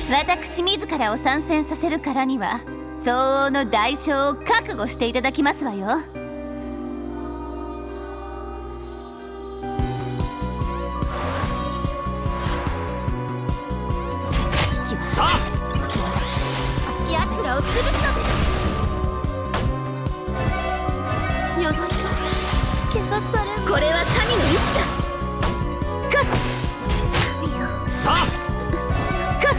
私自らを参戦させるからには相応の代償を覚悟していただきますわよ。 さあ奴らを潰すのです。鎧が汚される。これは神の意志だ。勝つ。神よ。 さあ勝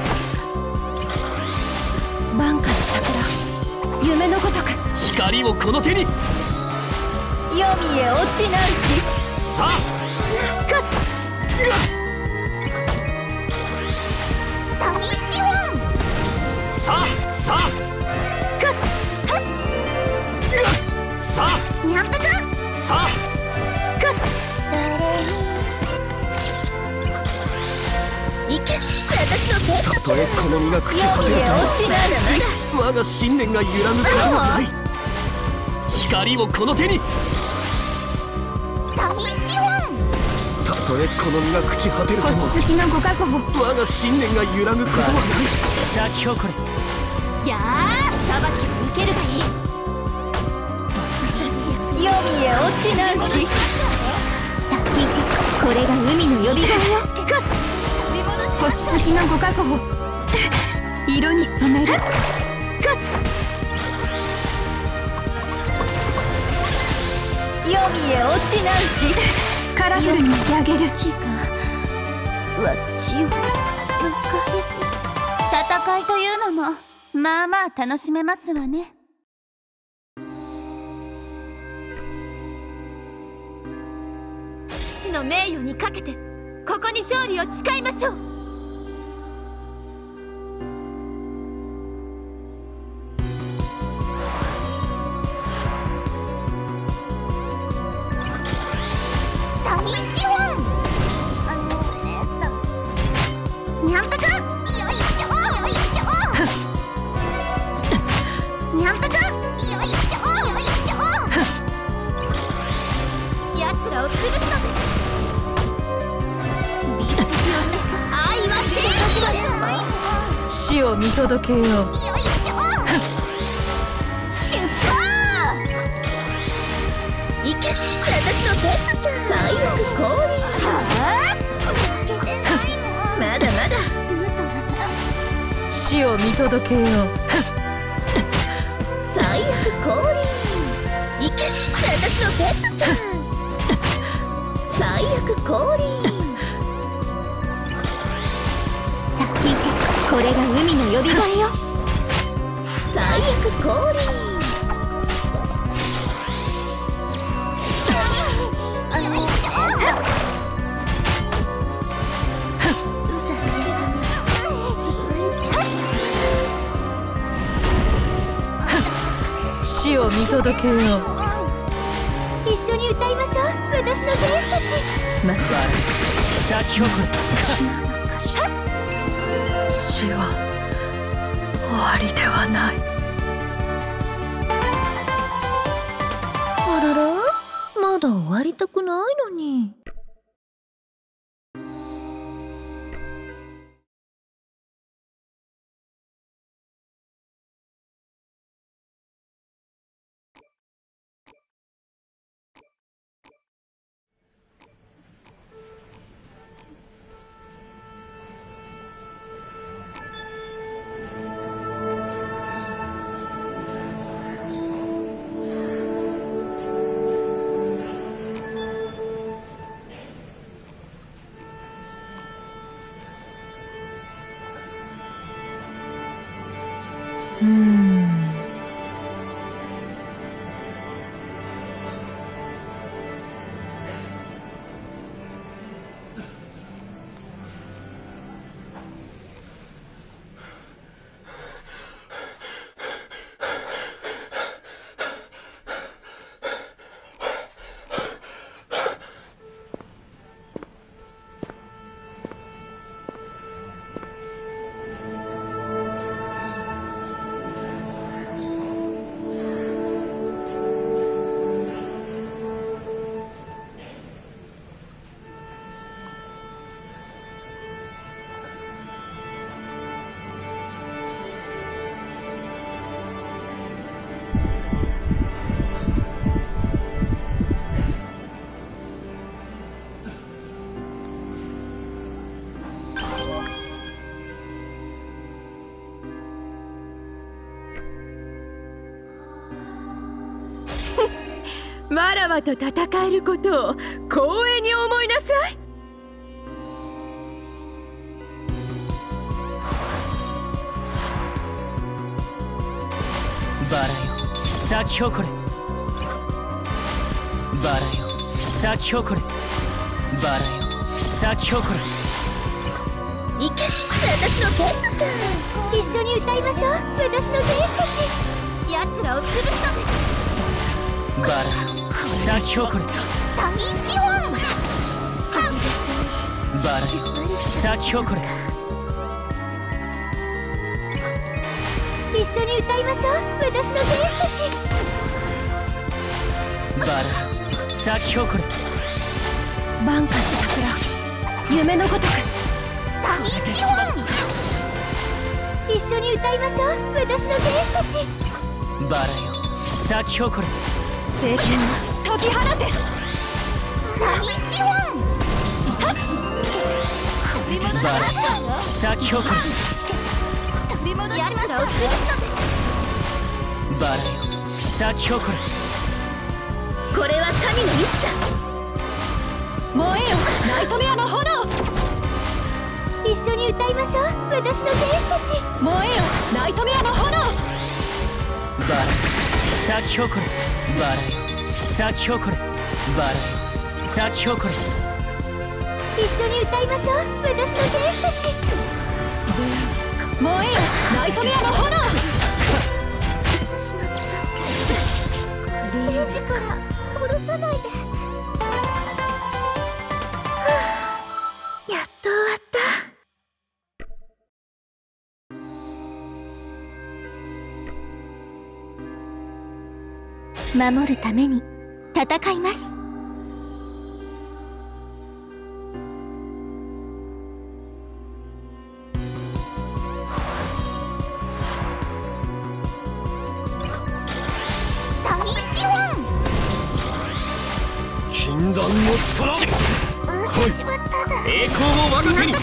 つ。万花の桜、夢のごとく光をこの手に。 黄泉へ落ちなんし。 さあ勝つ。神資本。 さあさあ勝つ。 さあにゃんぷく。 さあ勝つ。いけ、私の手。 たとえこの身が朽ち果てる黄泉へ落ちなんし。 と我が信念が揺らぐことはない。光をこの手に。 神資本。 たとえこの身が朽ち果てるとも星月のご加護を。 我が信念が揺らぐことはない。 咲き誇れ。 やあ、裁きを受けるがいい。黄泉へ落ちなんし。さあ聞いて、これが海の呼び声よ。勝つ。星月のご加護を色に染める。勝つ。黄泉へ落ちなんし。カラフルにしてあげる。ちがわちを戦いというのもまあまあ楽しめますわね。騎士の名誉にかけてここに勝利を誓いましょう。神資本。にゃんぷく。よいしょよいしょ。にゃんぷく。よいしょよいしょ。奴らを潰すのです。美式を愛は正義。 死を見届けよう。 よいしょ。出発。いけ、私のペットちゃん。最悪降臨。まだまだ。 死を見届けよう。 最悪降臨。いけ、私のペットちゃん。最悪降臨。さあ聞いて、これが海の呼び声よ。最悪降臨。よいしょ。 死を見届けよう。 一緒に歌いましょう、私の天使たち。 ま咲き誇れ。死は終わりではない。 あらら、まだ終わりたくないのに。 わらわと戦えることを光栄に思いなさい。 バラよ咲き誇れ、バラよ咲き誇れ、バラよ咲き誇れ。 行け、私のペットちゃん。一緒に歌いましょう、私の天使たち。奴らを潰すのです。 バラよ咲き誇れ、 タミシオン。 バラよ咲き誇れ。 一緒に歌いましょう、私の天使たち。 バラよ咲き誇れ。 晩夏桜、夢のごとく。 タミシオン。一緒に歌いましょう、私の天使たち。 バラよ咲き誇れ。 聖剣を解き放て。 タミシオン。 バラよ咲き誇れ。 奴らを潰すのです。 バラよ咲き誇れ。 これは神の意志だ。 燃えよナイトメアの炎。 一緒に歌いましょう、私の天使たち。 燃えよナイトメアの炎。 バラよ咲き誇れ。バラよ咲き誇れ。バラよ咲き誇れ。 一緒に歌いましょう、私の天使たち。 燃えよナイトメアの炎。 ステージから降ろさないで。やっと終わった。守るために戦います。 禁断の力、栄光を我が手に。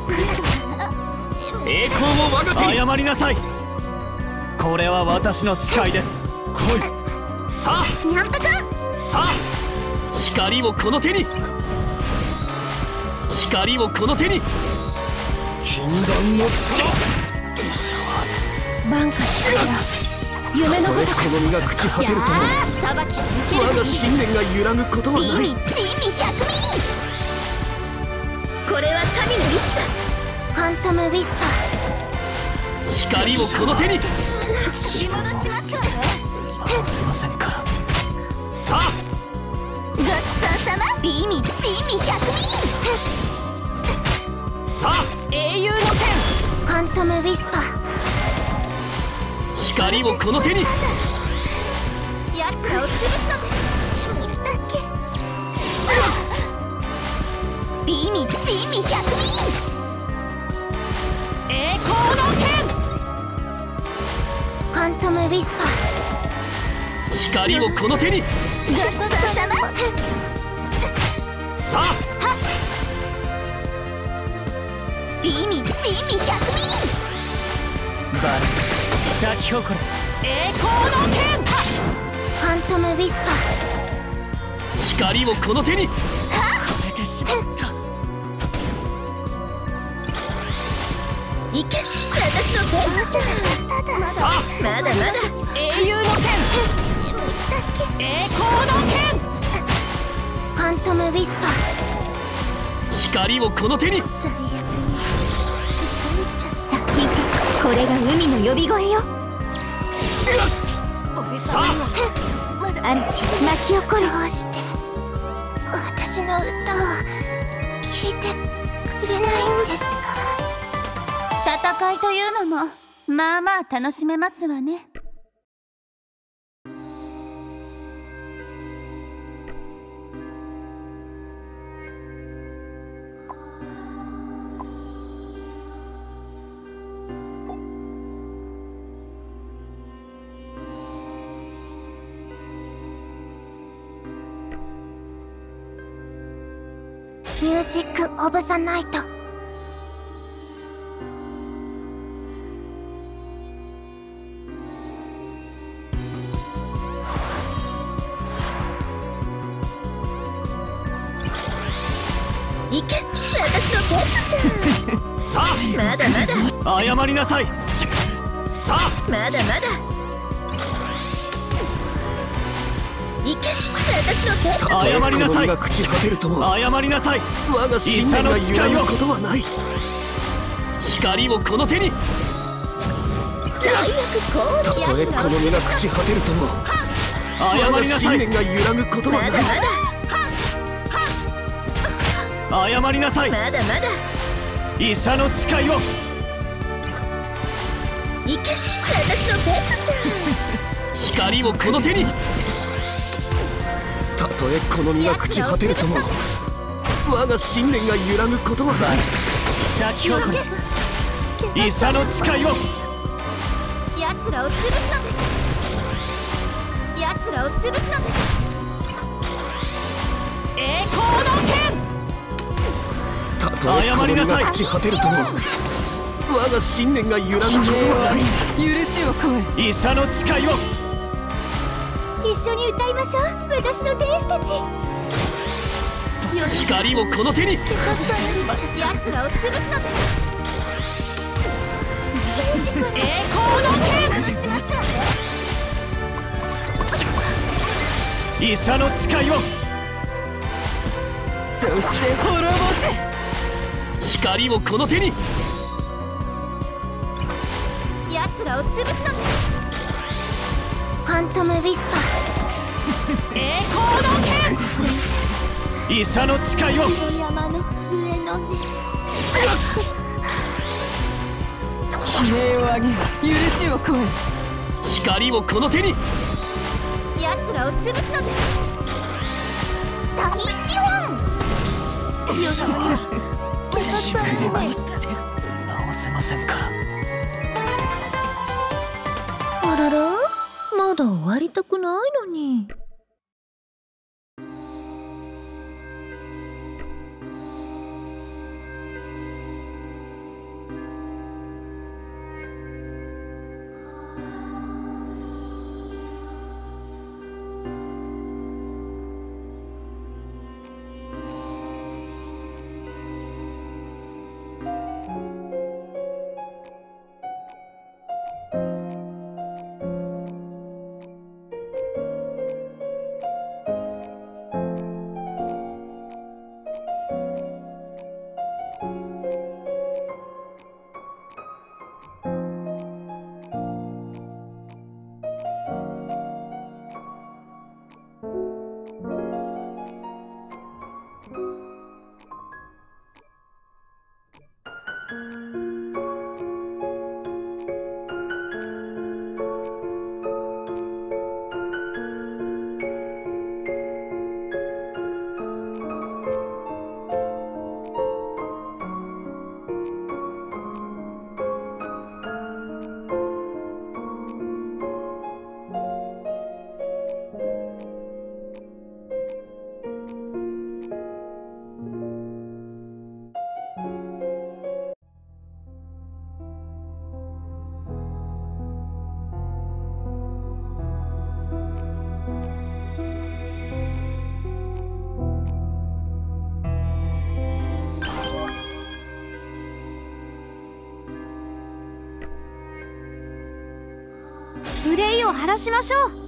栄光を我が手に。謝りなさい。これは私の誓いです。さあにゃんぱく。 さあ光をこの手に、光をこの手に。禁断の力。医者は晩夏桜、夢のごとく。 この身が朽ち果てるとも我が信念が揺らぐことはない。 美味百味。これは神の意志だ。ファントムウィスパー。 光をこの手に。 取り戻しますわね。 すいませんから。さあごちそうさま。美味百味。 さあ英雄の剣。 ファントムウィスパー。 光をこの手に。 奴らを潰すのです。君だけ。美味百味。 栄光の剣。 ファントムウィスパー。 光をこの手に。 ごちそうさま。 さあ美味百味。 バラ咲き誇れ。 栄光の剣。 ファントムウィスパー。 光をこの手に。 出てしまった。 いけ、私のペットちゃん。 さあまだまだ。 英雄の剣。栄光の剣。 ファントムウィスパー。 光をこの手に。 最悪に。 さあ聞いて、これが海の呼び声よ。 さあ嵐巻き起こる。 どうして私の歌を聞いてくれないんですか。 戦いというのもまあまあ楽しめますわね。 ミュージック・オブ・ザ・ナイト。 行け、私のペットちゃん。 さあまだまだ謝りなさい。さあまだまだ行け、私のペットちゃん。 謝りなさい。 が朽ち果てるとも謝りなさい。 我が信念が揺らぐことはない。 光をこの手に。 最悪こうたとえこの身が朽ち果てるとも我謝がりなさい。 信念が揺らぐことはない。 まだま謝りなさい。 だまだまだ医者の誓いを。 行け、私のペットちゃん。 光をこの手に。 たとえこの身が朽ち果てるとも我が信念が揺らぐことはない。 咲き誇れ医者の誓いを。 奴らを潰すので、奴らを潰すので。 栄光の剣。 たとえこの身が朽ち果てるとも我が信念が揺らぐことはない。 許しを超え。 医者の誓いを。 一緒に歌いましょう、私の天使たち。 光をこの手に。 奴らを潰すので。 栄光の剣。 医者の誓いを。 そして滅ぼせ。 光をこの手に。 奴らを潰すので。ファントムウィスパー。 栄光の剣。 医者の誓いを。 山の上のね。 悲鳴を上げ、許しを超え。 光をこの手に。 奴らを潰すので。大資本。 医者は死命は治せませんから。 あらら、まだ終わりたくないのに。憂いを晴らしましょう。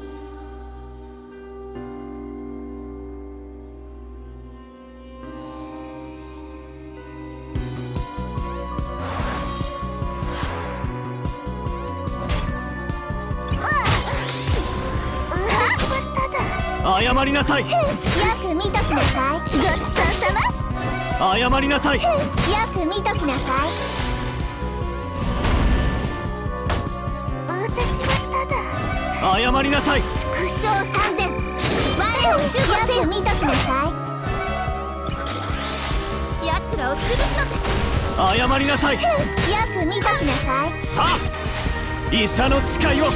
謝りなさい。 よく見ときなさい。ごちそうさま。 謝りなさい。 よく見ときなさい。私はただ謝りなさい。 副将3000。我を守護せよ。見ときなさい。奴らを潰すので。 謝りなさい。 よく見ときなさい。 さあ医者の誓いを。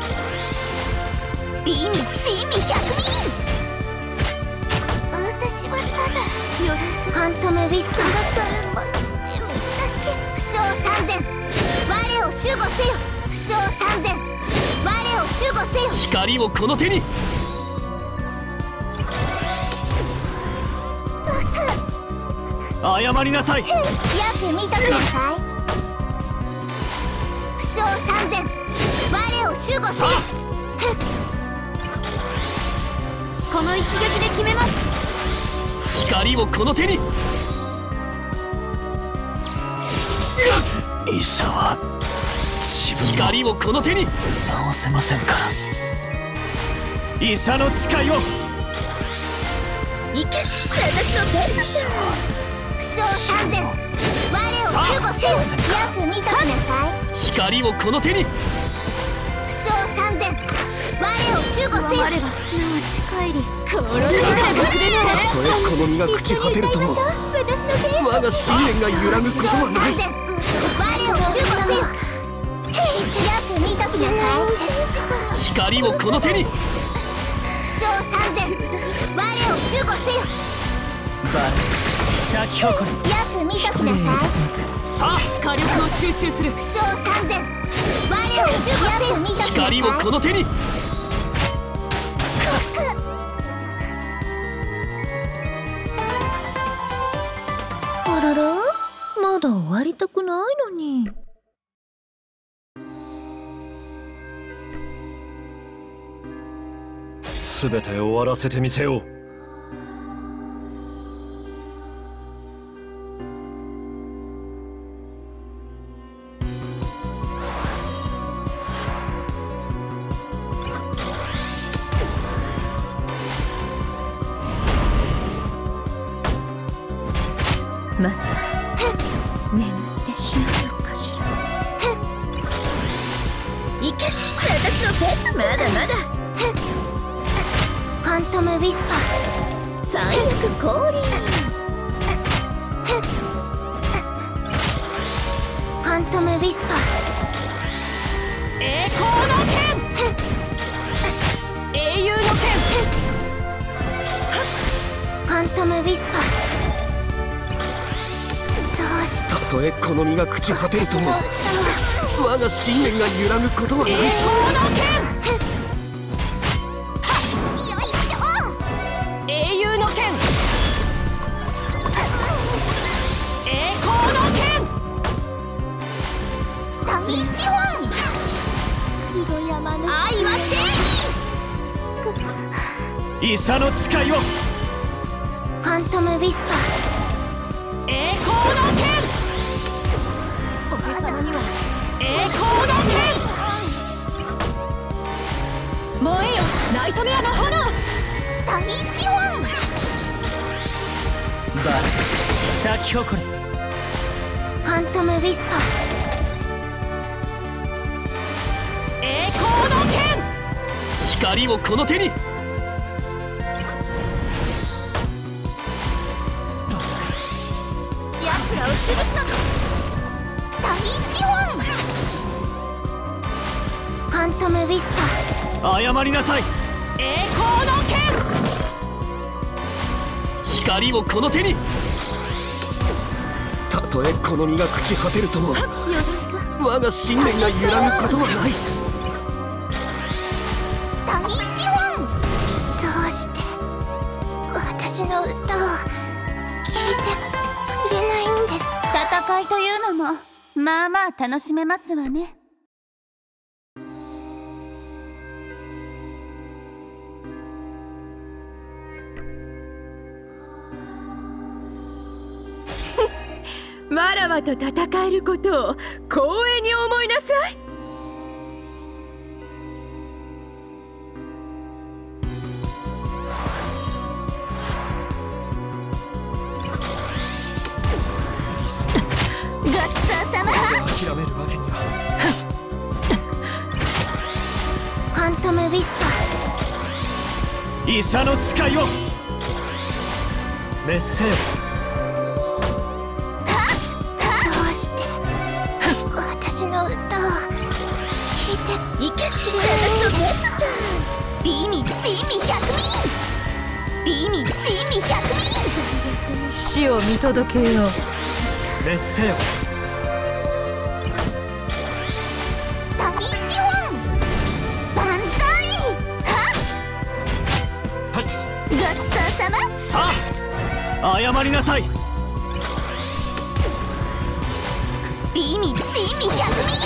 美味珍味100人。私はただファントムウィスパー。負傷3000。我を守護せよ。負傷3000。我を守護せよ。 光をこの手に。 バカ。 謝りなさい。 よく見ときなさい。負傷3000、我を守護せよ。この一撃で決めます。 光をこの手に。医者は自分の光をこの手に。直せませんから。 医者の誓いを。 いけ、私のペン。医者は負傷3000、我を守護せよ。よく見ときなさい。 光をこの手に。 負傷3000、我を守護せよ。我はすなわち帰り、この力がくれない。 たとえこの身が朽ち果てるとも、我が信念が揺らぐことはない。 我を守護せよ。よく見ときなさい。 光をこの手に。 負傷3000、我を守護せよ。 バラ咲き誇れ。 よく見ときなさい。 さあ火力を集中する。 負傷3000、我を守護せよ。見ときなさい。 光をこの手に。 あらら、まだ終わりたくないのに。 すべて終わらせてみせよう。 まだ眠ってしまうのかしら。 いけ、私のペン。まだまだ。ファントムウィスパー、最悪降臨。ファントムウィスパー、 栄光の剣。英雄の剣。 ファントムウィスパー。どうしてたとえこの身が朽ち果てるとも、我が信念が揺らぐことはない。 栄光の剣。 よいしょ。 英雄の剣。栄光の剣。 大資本。黒山の愛は正義。 医者の誓いを。 ファントムウィスパー。 栄光の剣。 お子様には栄光の剣。燃えよナイトメアの炎。 大資本。 バラ咲き誇れ。 ファントムウィスパー。 栄光の剣。 光をこの手に。 奴らを潰すのだ。大資本。ファントムウィスパー。 謝りなさい。 栄光の剣。 光をこの手に。たとえこの身が朽ち果てるとも、我が信念が揺らぐことはない。 大資本。どうして私の歌を聞いてくれないんですか。 戦いというのもまあまあ楽しめますわね。 わらわと戦えることを光栄に思いなさい。 ごちそうさま。 諦めるわけには。 ファントムウィスパ医者の誓いを。滅せよ。 ー。どうして私の歌を聞いていけ。私のペットちゃん。ビミチミ100人。ビミチミ100人。 死を見届けよう。 滅せよ。 大資本。万歳。ごちそうさま。 さあ謝りなさい。 美味珍味百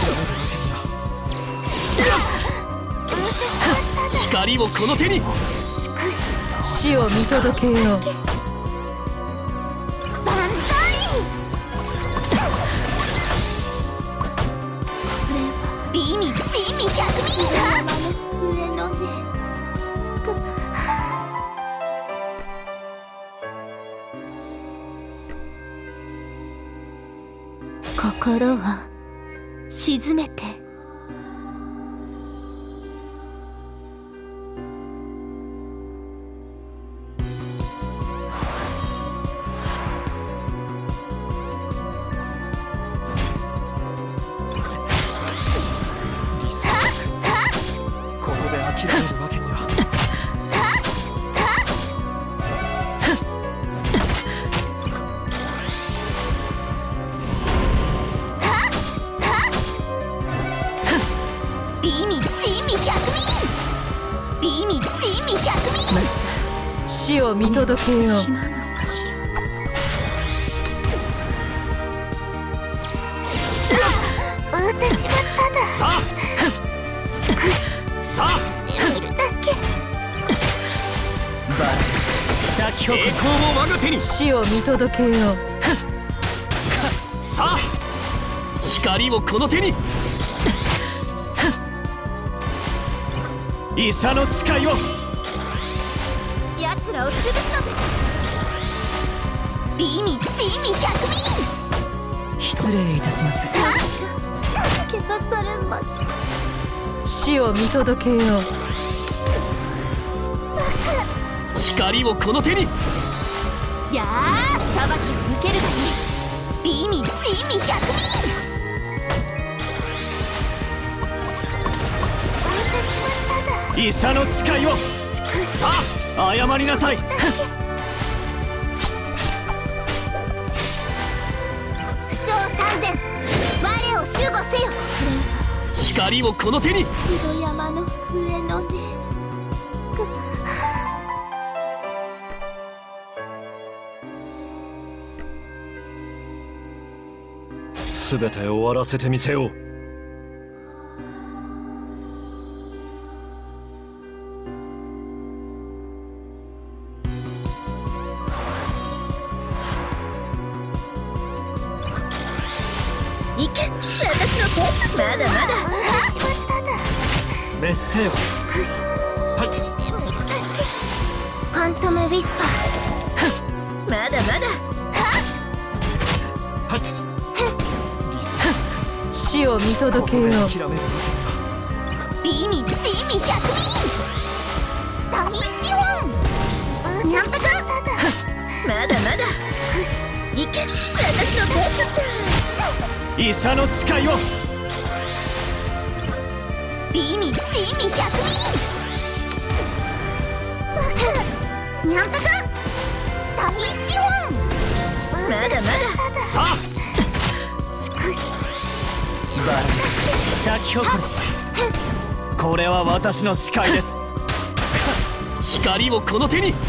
味。 光をこの手に。 死を見届けよう。 万歳。美味珍味百味。上のね。心を沈めて。 ここで諦めるわけには。 美味珍味百味。美味珍味百味。 死を見届けよう。 私はたださあ少しさあ見るだけ。 バラ咲き誇栄る光を我が手に。 死を見届けよう。 さあ光をこの手に。医者の誓いを。 奴らを潰すのです。美味珍味百味。 失礼いたします。 怪我されました。 死を見届けよう。 光をこの手に。 やあ、裁きを受けるがいい。美味珍味百味。私はただ医者の誓いを。 少しさあ謝りなさい。 負傷三千、我を守護せよ。 光をこの手に。 広山の上のね。 すべて終わらせてみせよう。 行け、私の手。まだまだ。 私はただ滅せよ。 少し見るだけ。ファントムウィスパー。 まだまだ。死を見届けよう。 諦めるわ美味珍味百味。大資本。にゃんぺくん。 まだまだ。 少し行け、私のペットちゃん。 けには。医者の誓いを。 美味珍味百味。にゃんぺくん。大資本。 まだまだ。 さあ少しバラ咲き誇る。 これは私の誓いです。光をこの手に。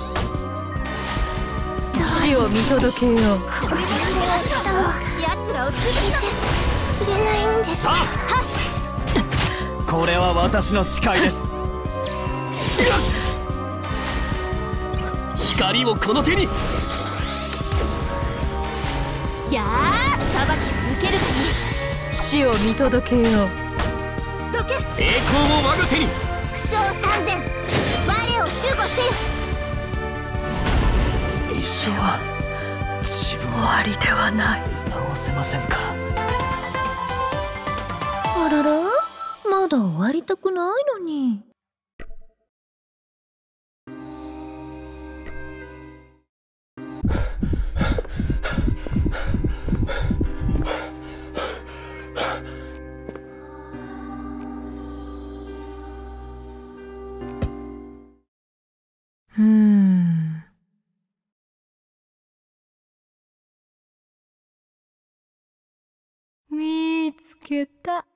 死を見届けよう。 私の歌を奴らを聞いてくれないんですか。 さあこれは私の誓いです。光をこの手に。 やあ、裁きを受けるがいい。 死を見届けよう。 どけ。 栄光を我が手に。 負傷三千、我を守護せよ。 医者は自分終わりではない。 治せませんから。 あらら、まだ終わりたくないのに。見つけた。